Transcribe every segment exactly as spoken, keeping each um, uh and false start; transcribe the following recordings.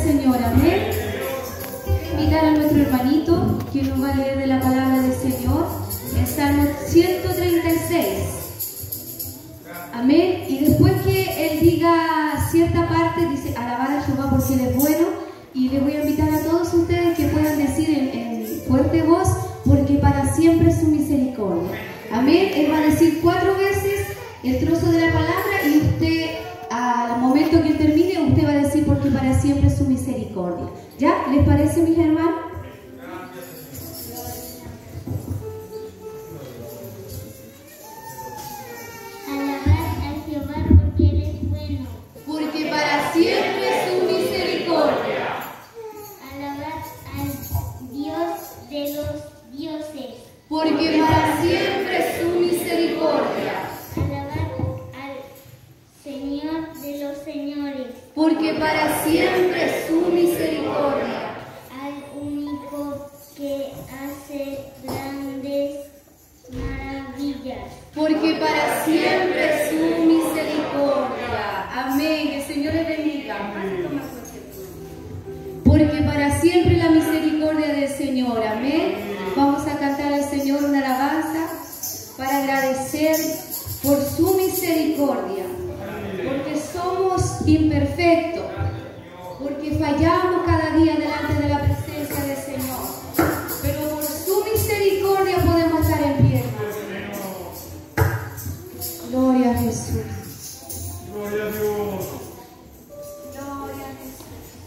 Señor, amén. Invitar a nuestro hermanito que nos va a leer de la palabra del Señor en Salmo ciento treinta y seis. Amén. Y después que él diga cierta parte, dice alabar a Jehová porque él es bueno. Y les voy a invitar a todos ustedes que puedan decir en, en fuerte voz, porque para siempre es su misericordia. Amén. Él va a decir cuatro veces el trozo de la palabra y usted, al momento que él termine, usted va a decir porque para siempre es su misericordia. ¿Ya? ¿Les parece, mis hermanos? Alabar a Jehová porque él es bueno. Porque para siempre es su misericordia. Alabar al Dios de los dioses. Porque para siempre es su misericordia. Alabar al Señor de los señores. Porque para siempre es su misericordia. Al único que hace grandes maravillas. Porque para siempre es su misericordia. Amén. Que el Señor les bendiga. Porque para siempre la misericordia del Señor. Amén. Vamos a cantar al Señor una alabanza para agradecer por su misericordia. Porque somos imperfectos. Porque fallamos cada día delante de la presencia del Señor. Pero por su misericordia podemos estar en pie, hermanos. Gloria a Jesús. Gloria a Dios. Gloria a Jesús.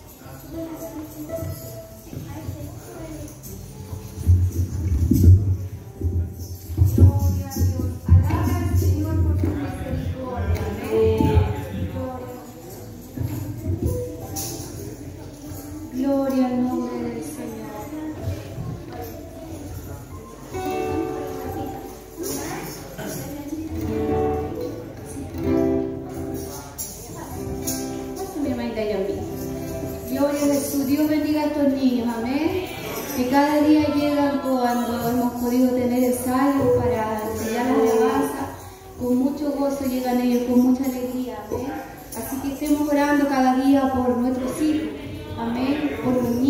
Gloria a Dios. Alaba al Señor por su misericordia. Amén. Gloria al nombre del Señor. Pásame, hermanita, y a mí. Gloria a Jesús. Dios bendiga a estos niños. Amén. Que cada día llegan cuando hemos podido tener ensayos para enseñar la alabanza. Con mucho gozo llegan ellos, con mucha alegría. Amén. Así que estemos orando cada día por nuestros hijos. Amén. Por los niños.